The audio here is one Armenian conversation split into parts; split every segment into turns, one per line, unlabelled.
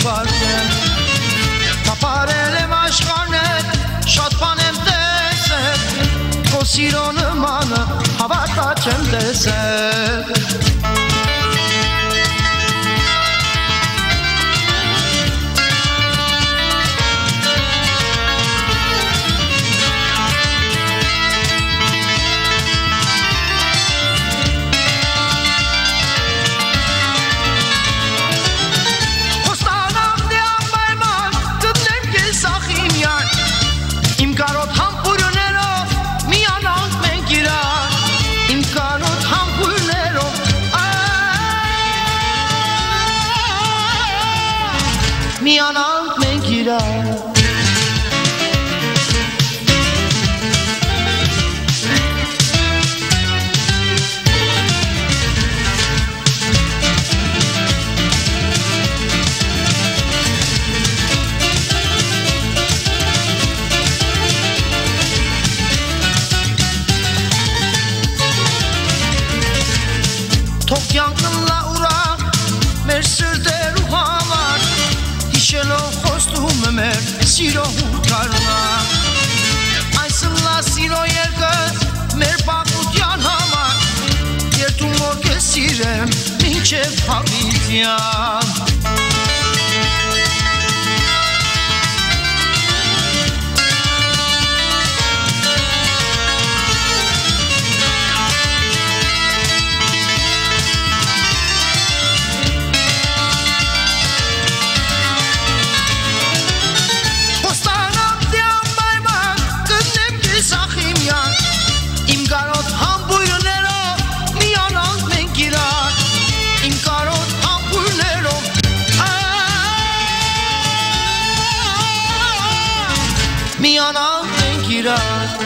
ուղարկեմ Կապարել եմ աշխարհներ շատ բան եմ տեսել Քո սիրո նմանը հավատա չեմ տեսել Միանանք մենք իրար Թող կյանքն լա ուրախ մեր սրտերու համար Հիշելով խոստում եմ մեր սիրո հուտարնա Այս լա սիրո երկս մեր բաղուտյան համար Երդում որ կես սիրեմ մինչև հավիտյան Միանանք մենք իրար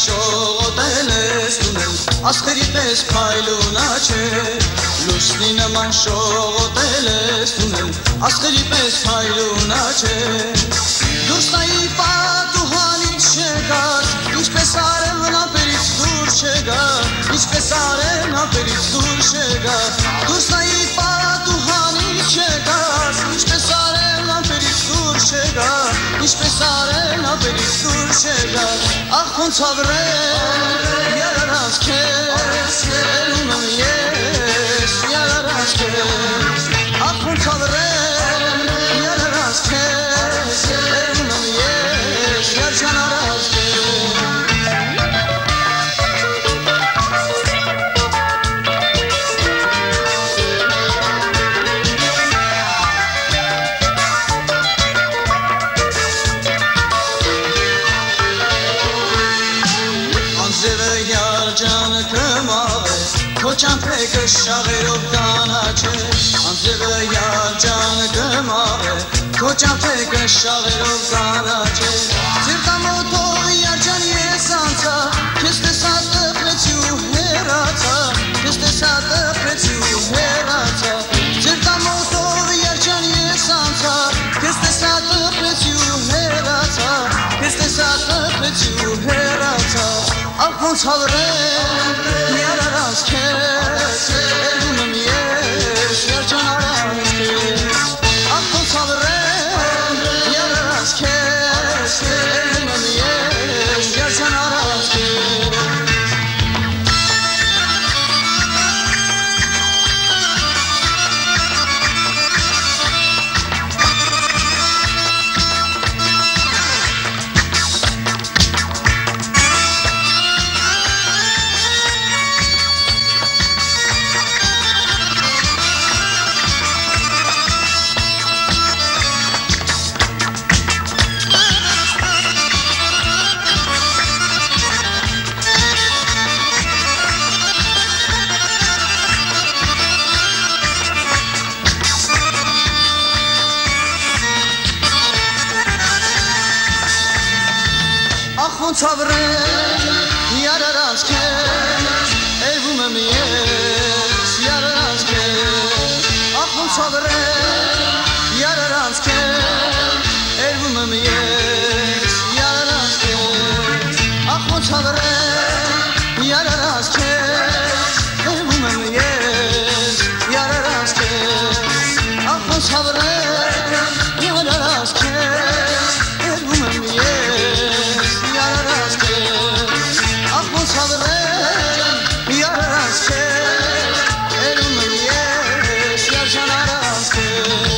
շողոտել ես ունել, ասխերի պես փայլունա չէ, լուսնի նման շողոտել ես ունել, ասխերի պես փայլունա չէ, դուրսնայի պատուհանից չեկաս, ինչպես արևն ապերից դուր չեկա, ինչպես արևն ապերից դուր չեկա, դուրսնայի պատուհանից չեկաս, ինչպես արևն ապերից դուր չեկա, ինչպես արևն ապերից դուր չեկա, ախ ոնց ավրեմ յարարած քեզ, ելում եմ ես յարարած քեզ, ախ ոնց ավրեմ յարարած քեզ, ելում եմ ես երջանարած քեզ. Քո ճամփեքը շաղերով կանաչ է, անձևը յարջան կմաղ է, քո ճամփեքը շաղերով կանաչ է, Սիրտամոտով յարջան ես անցա, քեզ տեսա տխրեցի ու հեռացա, քեզ տեսա տխրեցի ու հեռացա, Սիրտամոտով յարջան ես անցա, քեզ տեսա տխրեցի ու հեռացա, քեզ տեսա տխրեցի ու հեռացա, ախ ոնց հավրեմ յարարած քեզ, ելում եմ ես երջանարած քեզ, ախ ոնց հավրեմ յարարած քեզ, ելում եմ ես երջանարած քեզ. Ոնց ավրեմ յարարած քեզ, ելում եմ ես յարարած քեզ, ախ ոնց ավրեմ յարարած քեզ, ելում եմ ես յարարած քեզ, ախ ոնց ավրեմ յարարած քեզ, ելում եմ ես յարարած քեզ, ախ ոնց ավրեմ յարարած քեզ, ելում եմ ես յարարած քեզ, ախ ոնց հավրեմ յարարած քեզ, ելում եմ ես երջանարած քեզ.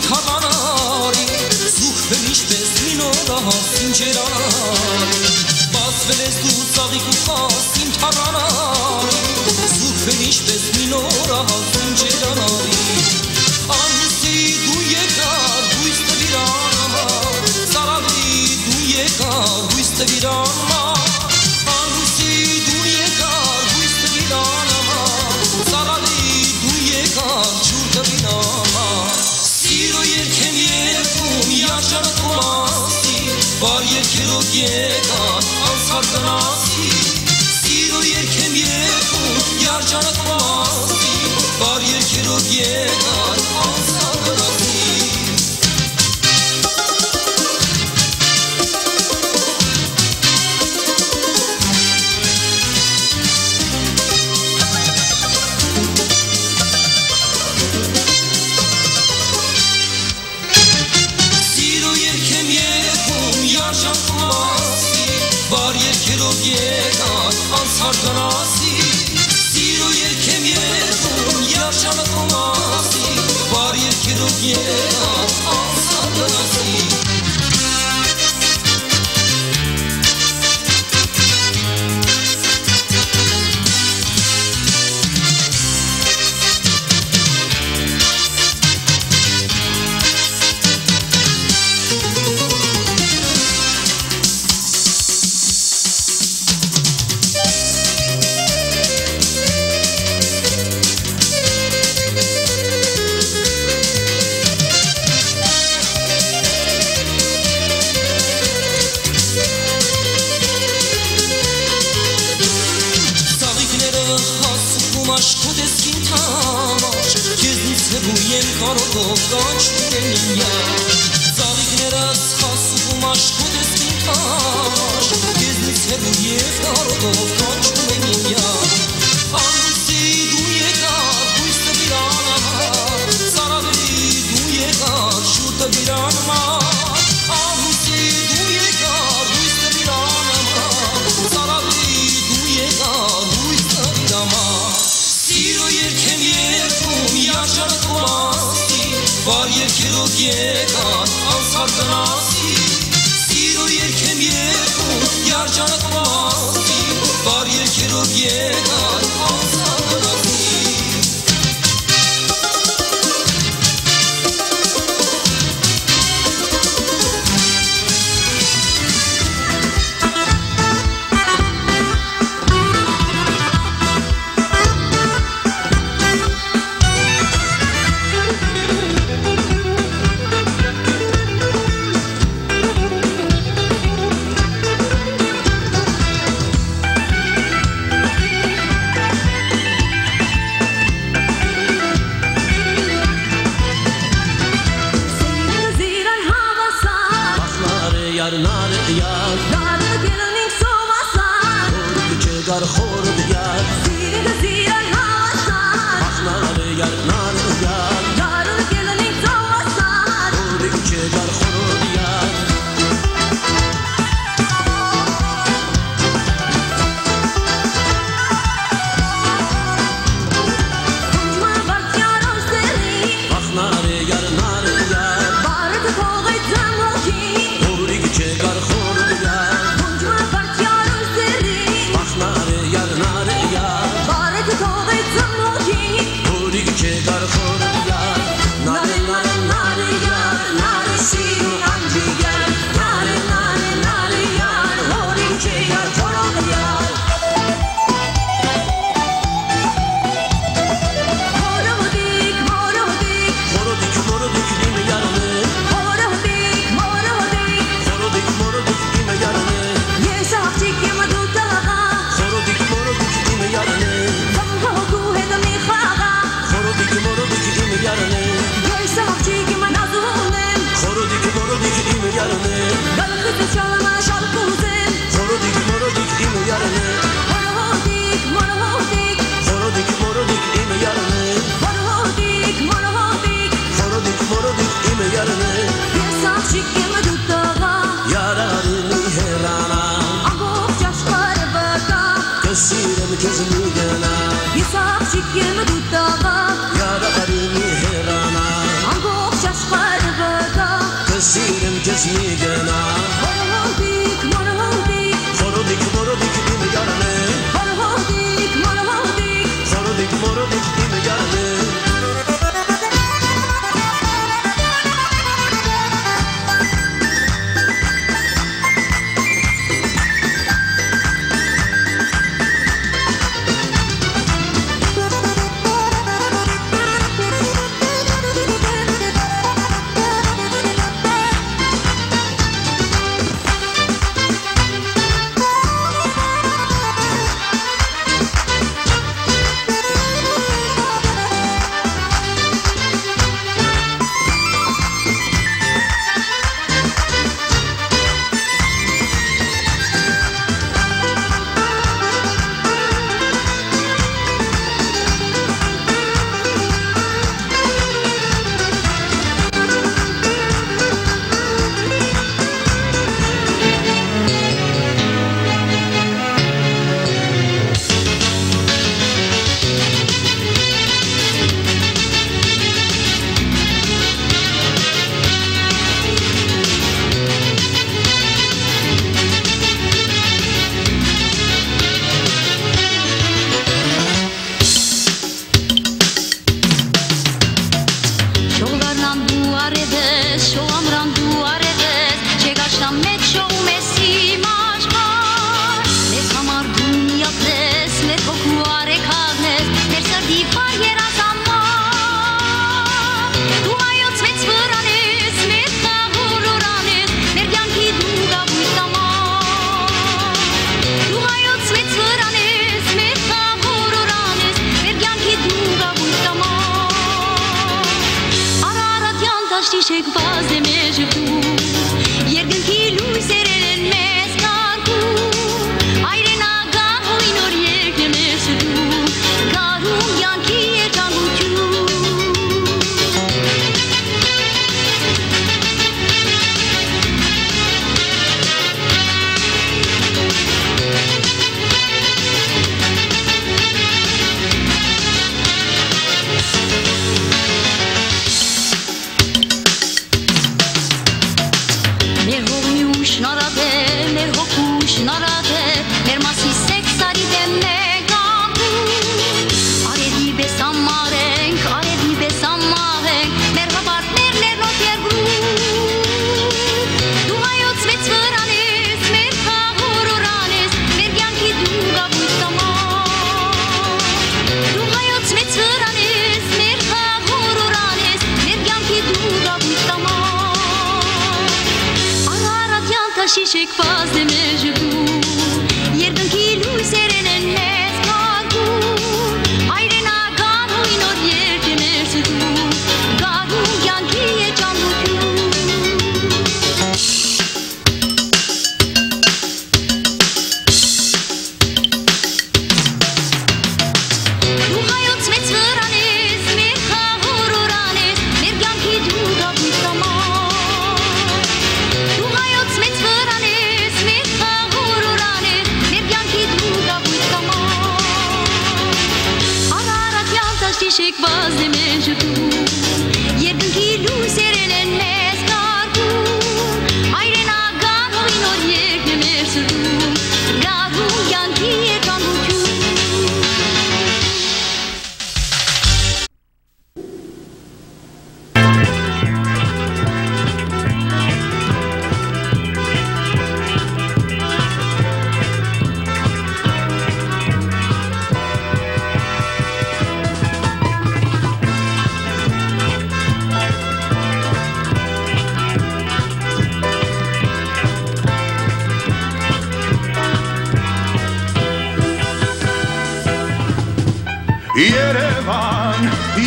թաղանարի զուխ վենիշ պես մինորա հասին ջերանարի բասվելես դու ծաղիկ ու հասին թաղանարի զուխ վենիշ պես մինորա հասին ջերանարի անուսի դու եկար հույս տվիրանամա սարավի դու եկար հույս տվիրանամա անուսի դու եկար հույս տվիրանամա սարավի դու եկար ջուր տվիրանամա Սիրո երկեմ երկում յարջանը կոմասի Վար երկերով եկան անցար տնասի Սիրո երկեմ երկում յարջանը կոմասի Վար երկերով եկան անցար տնասի Եկան անցար տնասի Սիրո երկեմ երկում յարջանը կոմասի Վար երկերով եկան անցար տնասի Կարոտով կանչում են ինյար Ծաղիքներս խասում աշխոտ ես ինքար Կեզնից հեղու և կարոտով կանչում են ինյար Անուսի դու եկար հույս տվիրանամար Սարավի դու եկար շուր տվիրանամար Անուսի դու եկար հույս տվիրանամար Սարավի դու եկար հույս տվիրանամար Սիրո երկեմ երկում յարջանը կոմասի Վար երկերով եկան անցար տնասի Սիրո երկեմ երկում յարջանը կոմասի Վար երկերով եկան անցար տնասի
Yara arını herana Angok şaşkar
Sus migena Morodik, morodik Morodik, morodik ime yarane Morodik, morodik Morodik, morodik ime yarane
Երևան,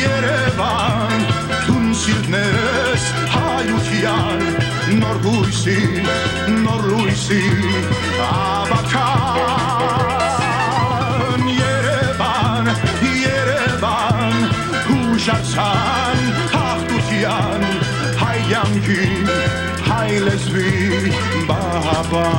Երևան, դուն սիրտներս հայության, նոր լույսի, ավական, Երևան, Երևան, հուշացան հաղթության, հայ յանքի, հայ լեզվի բահավան